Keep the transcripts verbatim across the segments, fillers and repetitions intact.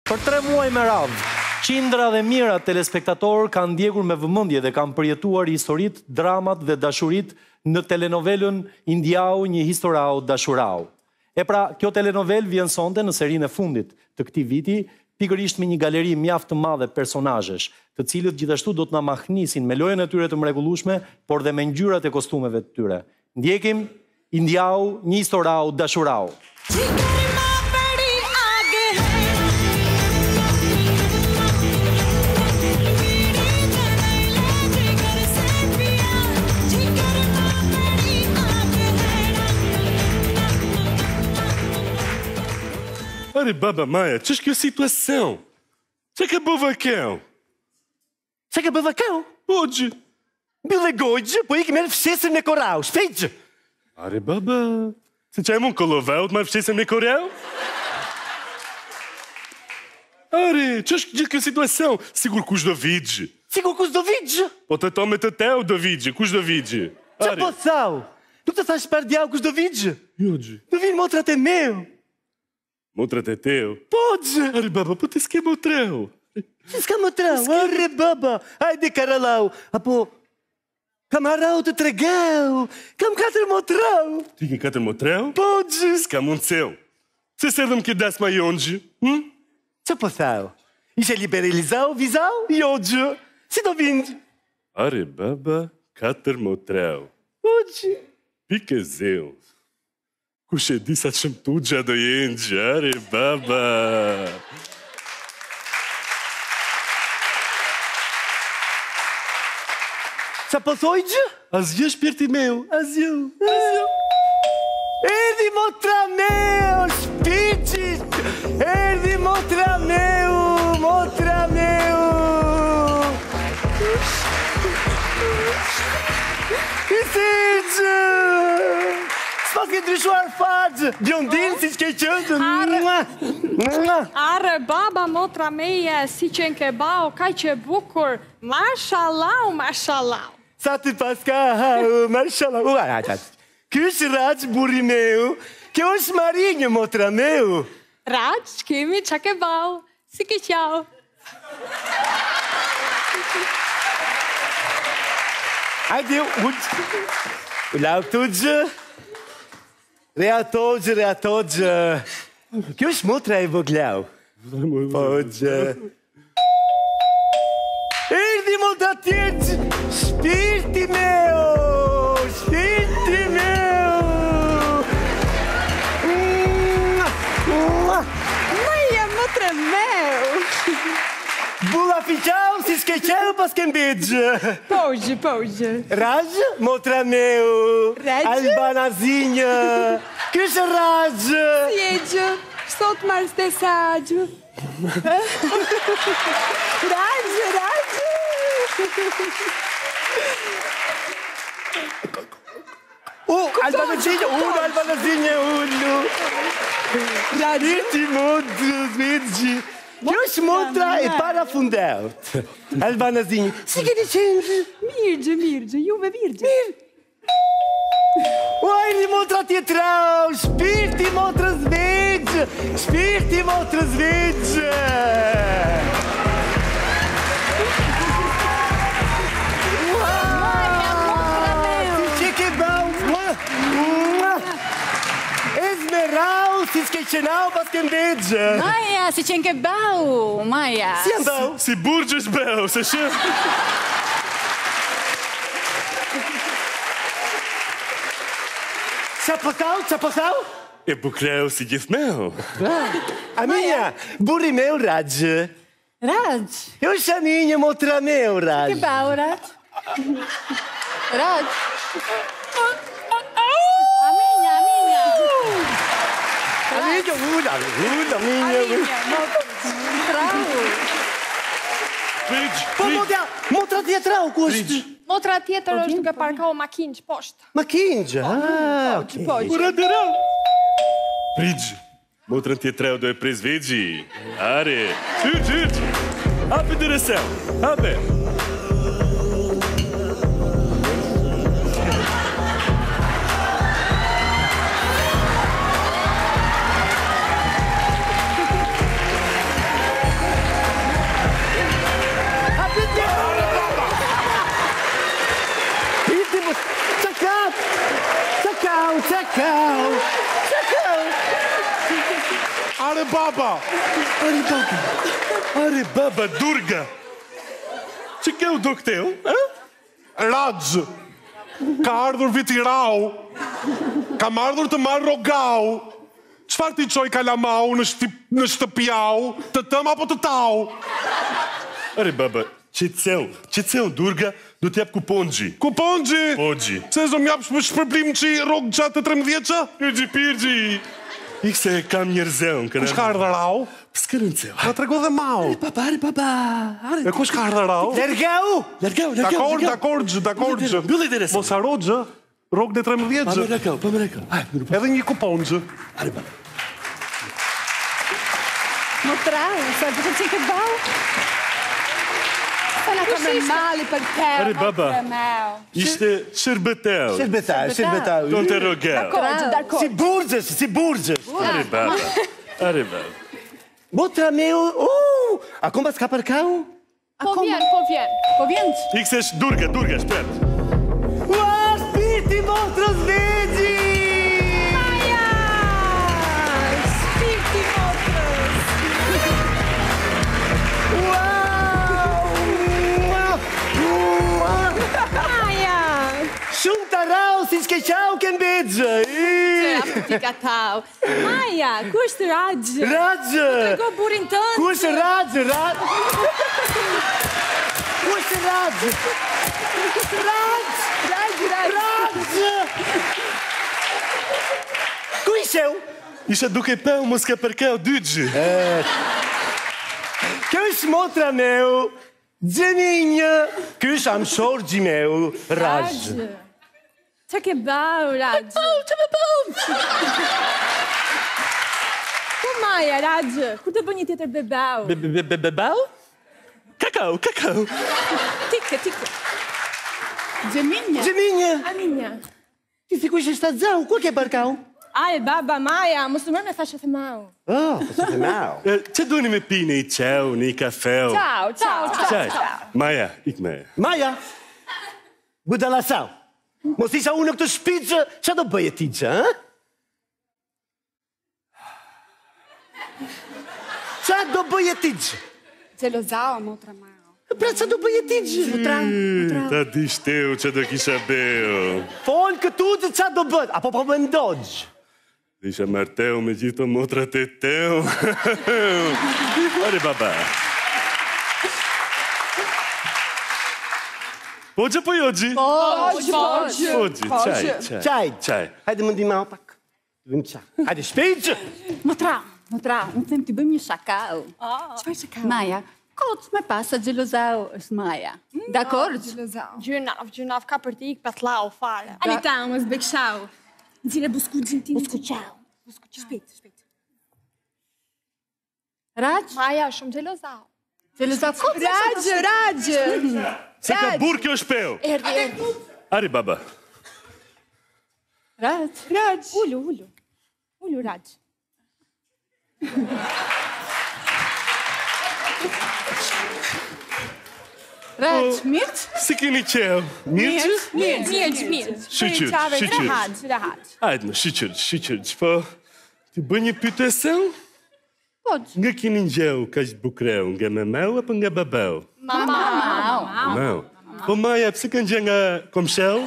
Për tre muaj me radhë, qindra dhe mijëra telespektatorë kanë ndjekur me vëmendje dhe kanë përjetuar historitë, dramat dhe dashuritë në telenovelën Indiau, një historau dashurau. E pra, kjo telenovel vjen sonte në serinë e fundit të këtij viti, pikërisht me një galeri mjaft të madhe personazhesh, të cilët gjithashtu do të na mahnisin me lojën e tyre të mrekullueshme, por dhe me ngjyrat e kostumeve të tyre. Ndjekim Indiau, një historau dashurau. Ore, baba Maja, që është kjo situacion? Që ka bëva kjo? Që ka bëva kjo? Oggi. Bile gojgjë, po i kemë fshesën në korau, shpejgjë. Are, baba, se që e mund kollovau të marrë fshesën në korau? Are, që është gjithë kjo situacion? Sigur kush do vigjë. Sigur kush do vigjë? Po të to me të teu do vigjë, kush do vigjë? Që po thau? Nuk të thash për djau kush do vigjë? Jo, gjë. Do vinë motrat e meu. Motrat e teu? Po, gjë. Are, baba, po të s'ke motreu. Që s'ka motreu? Are, baba, hajde karalau. Apo, kam harau të tregau. Kam katër motreu. Ti ke katër motreu? Po, gjë. S'ka mundëseu. Se se dhëm ke das ma jonë, gjë? Hm? Që po thau? Ishe liberalizau, vizau? Jo, gjë. Si do vindë? Are, baba, katër motreu. Po, gjë. Pike zeu. Kush e di sa të shëmtu gja do jenë gjare, baba. Qa po thoj gjë? Asgjë shpirti meu, asgjë, asgjë. Erdi motra meu, shpirtit! Erdi motra meu, motra meu! Kësi gjë! S'pas ke ndryshuar faqë, bjondin si që ke qëndë. Are, are, baba motra meje, si që në ke bao, kaj që bukur, mashallah, mashallah. Sa të paska, mashallah. Kjo është Raqë burri meu, kjo është Marinjë motra meu. Raqë, kemi që ke bao, si ke qau. Hajde, u lau të gjë. Rea togjë, rea togjë. Kjo është motra e voglau. Po gjë. Erdi motra tjetë, shpirti meu, shpirti meu. Maja, motra meu. Bula fiqau, si s'ke qeu pas ke mbidgjë. Pojgjë, pojgjë. Rajë, motra meu. Rajë? Albanazinjë. Kështë rajë. Sjegjë, sot marës të sajgjë. Rajë, rajë. U, albanazinjë, u, albanazinjë, ullu. Rajë, motra, zvidgjë. Kjo është motra e para fundeut. Albanazinjë. Si keni qenë? Mirgjë, mirgjë, juve virgjë. Mirë. Uajri motra tjetrau, shpirti motra zvegjë, shpirti motra zvegjë. Maja, motra meu. Si që ke bau, ezmerau, si s'ke qenau pas ke mbedgjë. Maja, si që n'ke bau, Maja. Si janë bau? Si burgjë është beu, se shë. Qa po thau, qa po thau? E bukreu si gjithë meu. Aminja, burri meu Rajë. Raj, Jo është aminjë motra meu ke Rajë. bau, Raj? Raj. Aminja, aminja. Aminjë, ulla, ulla, aminjë. Aminja, motrau. Pridgjë, Po pridgjë. motra, motra tjetrau ku është? Motra tjetër është duke parkau makinç poshtë. Makinjë, ah, Pojgjë, pojgjë. Ura dëra. Pridgjë. Motrën tjetreu do e prez vegji. Are. Hyq, hyq. Hape dëreseu. Hape. Cacau! Cacau! Are baba! Are baba! Are baba, Durga! Që kjo do këteu? Raj! Ka ardhur viti rau! Kam ardhur të marrë rogau! Qfar ti qoj kalamau në, shtip, në shtëpjau? Të tëm apo të tau? Are baba, qëtëseu, qëtëseu, Durga, do t'jap kuponxhi. Kuponxhi? Poxhi. Se zom jap shpë shpërblim që i rogë gjatë të tremdhjeqa? Pirgji, pirgji! Ikse kam njerëzeun, kënë... Kush ka ardhë rau? Psë rëndëseu. Ma trego dhe mau. Papa, are baba! Are... E kush ka ardhë rau? Lergau! Lergau, lergau, Dakor, lergau. dakor, gjë, dakor, gjë. Mbylli interesant. Mos haro gjë, rogë dhe tremdhjetë Pa me gjë. lergau, pa me lergau. Hajde, mirë, Edhe një kupon gjë. are baba. Mostrau, sa të që ke bau? Sa na ka me mali për te. Are baba, ishte shërbeteu. Shërbetau, shërbetau. Ton të rogeu. Dakor, dakor. Si burgjës, si burgjës. Are baba, are baba. Motra meu, uh, acum s'ka për kau? Po vjen, po vjen. Po vjen. Ikse sh Durga, Durga, shpert. Ua, spiti motrës vegji! Maja! Spiti motrës. Maja! Shumë të rau, si shke qau kënë begjë. Ti ka tau. Maja, ku është Rajë? Rajë! Go burin tënë. Ku është Rajë? Rajë! Ku është Rajë? Rajë! Rajë, Rajë. Rajë! Ku isheu? Isha duke peu, mos ka përkeu dygjë. Kjo është motra meu, Gjeninjë. Kjo është amshorgji meu, Rajë. Rajë. Që ke bau, Rajë? Bau, që me bau. Ku Maja, Rajë? Ku të bë një tjetër bebau? Bebau? Kakao, kakao. Tike, tike. Gjeminja. Gjeninjë, Aminja. ti si ku ishë shtë zau, ku ke për kau? Aj, baba, Maja, mos të mërë me thashe të mau. Oh, po të mau. E, Që duni me pi një qeu, një kafeu? Ciao, ciao, ciao. Qaj, Maja, ik me. Maja, budala sau. Mos isha unë në këtë shpicë, që do bëje ti që, ha? Qa do bëje ti që? Gjelozao, motra mao. Pra që do bëje ti që? Motra, motra. Ta di shteu që do kisha beu. Folë këtu që qa do bëtë, apo po më ndogjë. Isha marteu me gjithë të motrat e teu. Are baba. Pogjë po jogji? Pogjë, pogjë. Pogjë, qaj, qaj. Qaj, Qaj. hajde më ndima pak. Vim qa. Hajde shpejtë. Motra, motra, unë them t'i bëjmë një shakau. Qëfar që ka? Maja, kot me pasa gjelozao është Maja. Dakor? Gjynaf, gjynaf, ka për t'i ikë patlau fare. Anita, mos bekshau. Nxire buskuqin ti. Buskuqau. Shpejt, shpejt. Raj, Maja, shumë gjelozau. gjelozao, kot me Rajë, Rajë. Se ka burë kjo shpeu. Erdi, erdi. Are baba. Raj. Rajë. Ullu, ullu. Ullu, Rajë. Raj, mirë? Si kini qeu? Mirë? Mirë, mirë, mirë. Shqyqyr, Qave, shqyqyr. rahat, rahat. Hajde në shqyqyr, shqyqyr. Po, ti bë një pyeteseu? Pogjë. Nga kini njeu ka që bukreu, nga me meu apo nga babeu? Mama. Mama. Meu. Po Maja, pse kanë gjë nga komsheu?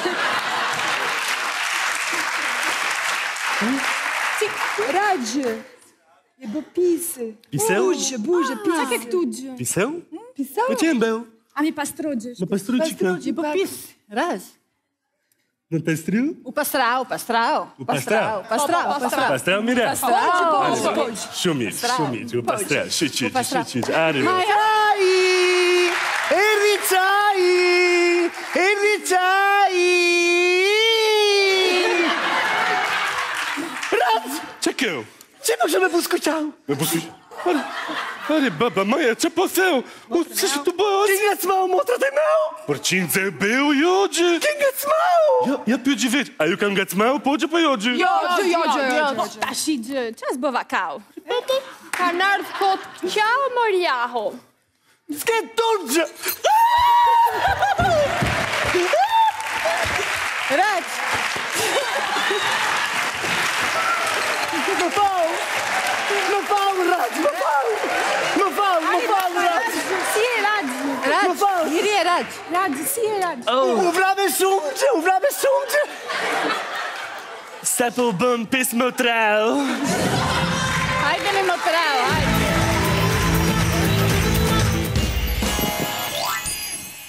Rajë. E bë pisë. Piseu? Buzhë, buzhë, pisë. Qa ke këtu gjë? Piseu? Pisau? Po që e mbeu? A mi pastrogje. Në pastru që ka? I bë pis. Raj. Në pastru? U pastrau, pastrau. U pastrau. Pastrau, pastrau. Pastrau mire? Pastrau. Shumë mirë, shumë mirë. U pastrau, shqyqyr, U pastrau. shqyqyr. Are. Qaj! Erri qaj! Erri qaj! Rajë, Që kjo? që nuk shë me busku qau? Me busi... Are, are, baba, Maja, që po theu? U, që që të bëhë? Ti nga cmau motrat e meu? Për qinë të beu, jo, gjë. Ti nga cmau? Ja, ja pyë gjë vetë. A ju kam nga të mau, po gjë, po jo, gjë? Jo, gjë, jo, gjë, jo, gjë. Ta shi gjë, që s'bëva kau? Ka nardh kot qau mërjaho. S'ke turgjë! Raj. Më fal! Më fal, Raj, më fal! Më fal, më fal, Raj! Si e Raj? Raj, Më fal. miri e Raj. Raj, si e Raj? U vrave shumë që, u vrave shumë që! Se po bëm pis më treu. Hajde në më trao, hajde.